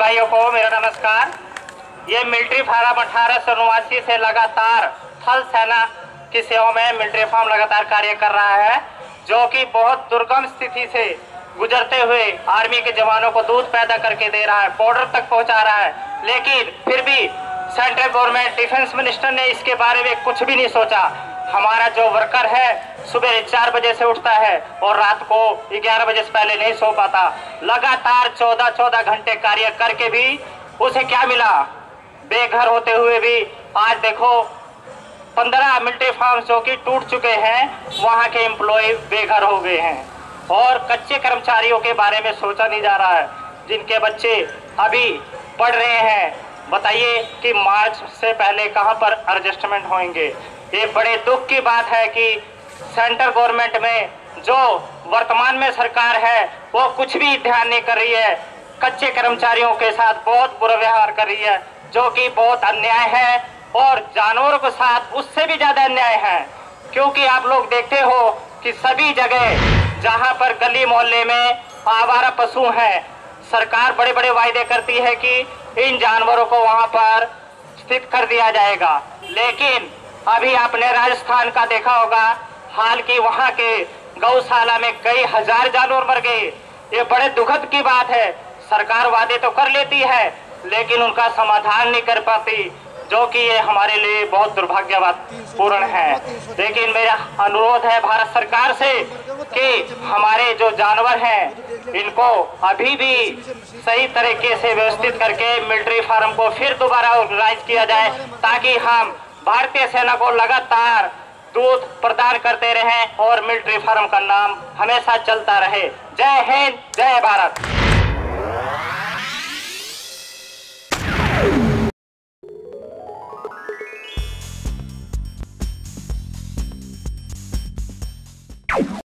भाइयों को मेरा नमस्कार। ये मिलिट्री फार्म 1889 से लगातार थल सेना की सेवा में मिलिट्री फार्म लगातार कार्य कर रहा है, जो कि बहुत दुर्गम स्थिति से गुजरते हुए आर्मी के जवानों को दूध पैदा करके दे रहा है, बॉर्डर तक पहुंचा रहा है। लेकिन फिर भी सेंट्रल गवर्नमेंट, डिफेंस मिनिस्टर ने इसके बारे में कुछ भी नहीं सोचा। हमारा जो वर्कर है सुबह 4 बजे से उठता है और रात को 11 बजे से पहले नहीं सो पाता। लगातार 14 घंटे कार्य करके भी उसे क्या मिला? बेघर होते हुए भी आज देखो 15 मिलिट्री फार्म जो कि टूट चुके हैं, वहां के एम्प्लॉय बेघर हो गए हैं। और कच्चे कर्मचारियों के बारे में सोचा नहीं जा रहा है, जिनके बच्चे अभी पढ़ रहे हैं। बताइए कि मार्च से पहले कहां पर एडजस्टमेंट होंगे। ये बड़े दुख की बात है कि सेंट्रल गवर्नमेंट में जो वर्तमान में सरकार है वो कुछ भी ध्यान नहीं कर रही है। कच्चे कर्मचारियों के साथ बहुत बुरा व्यवहार कर रही है, जो कि बहुत अन्याय है। और जानवरों के साथ उससे भी ज्यादा अन्याय है, क्योंकि आप लोग देखते हो कि सभी जगह जहां पर गली मोहल्ले में आवारा पशु हैं, सरकार बड़े बड़े वायदे करती है कि इन जानवरों को वहां पर स्थित कर दिया जाएगा। लेकिन अभी आपने राजस्थान का देखा होगा, हाल की वहां के गौशाला में कई हजार जानवर मर गए। ये बड़े दुखद की बात है। सरकार वादे तो कर लेती है, लेकिन उनका समाधान नहीं कर पाती, जो कि ये हमारे लिए बहुत दुर्भाग्यपूर्ण है। लेकिन मेरा अनुरोध है भारत सरकार से कि हमारे जो जानवर हैं इनको अभी भी सही तरीके से व्यवस्थित करके मिलिट्री फार्म को फिर दोबारा ऑर्गेनाइज किया जाए, ताकि हम भारतीय सेना को लगातार दूध प्रदान करते रहें और मिलिट्री फार्म का नाम हमेशा चलता रहे। जय हिंद, जय भारत।